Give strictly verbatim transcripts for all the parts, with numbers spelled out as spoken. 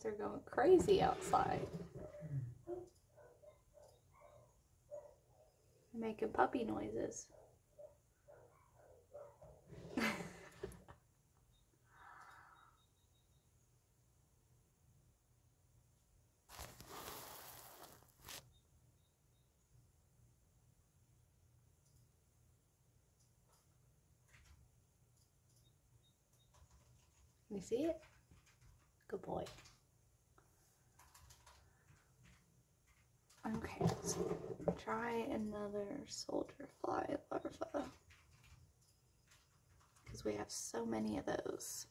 are going crazy outside. They're making puppy noises. You see it? Good boy. Okay, let's try another soldier fly larva. Because we have so many of those.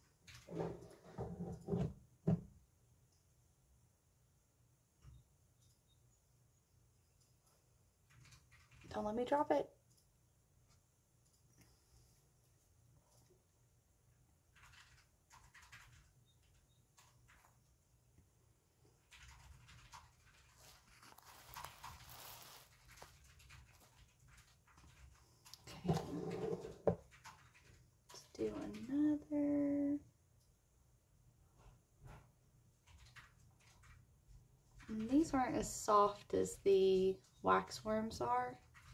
Don't let me drop it. Do another. And these aren't as soft as the waxworms are.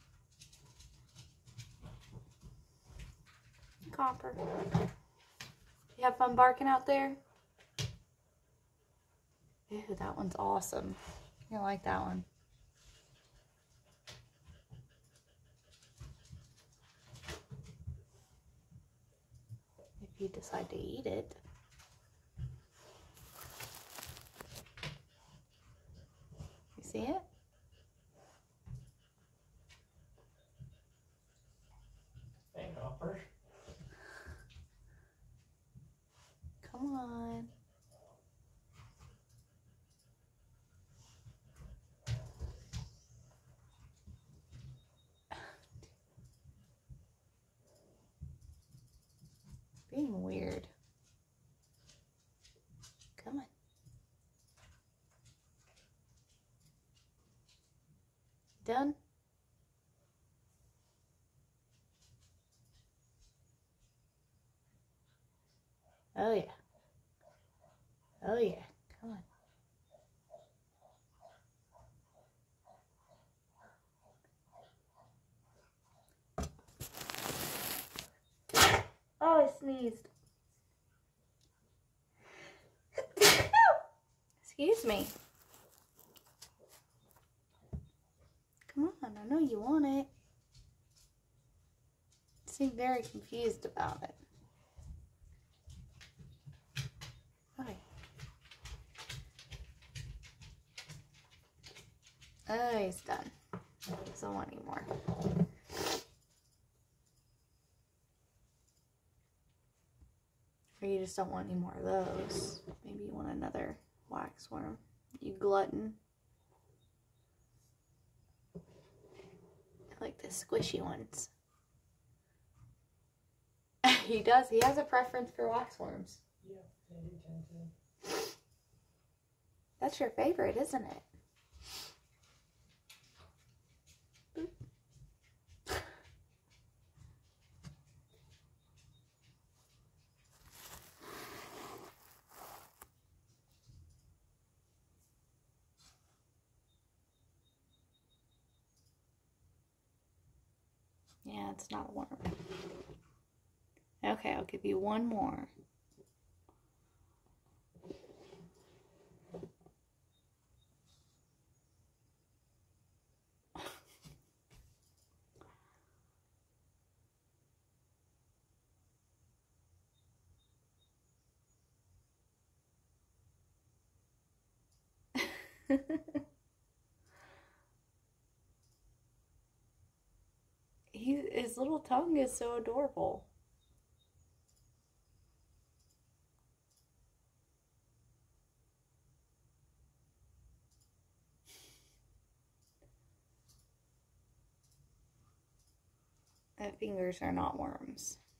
Copper. You have fun barking out there? Ew, that one's awesome. You like that one? If you decide to eat it. You see it? Hey, Hopper. Come on. Being weird. Come on. Done? Oh yeah. Oh yeah. Come on. Oh, I sneezed. Excuse me. Come on, I know you want it. You seem very confused about it. Okay. Oh, he's done. He doesn't want any more. Or you just don't want any more of those. Maybe you want another waxworm. You glutton. I like the squishy ones. He does. He has a preference for waxworms. Yeah, they do tend to. That's your favorite, isn't it? Yeah, it's not a worm. Okay, I'll give you one more. He, his little tongue is so adorable. The fingers are not worms.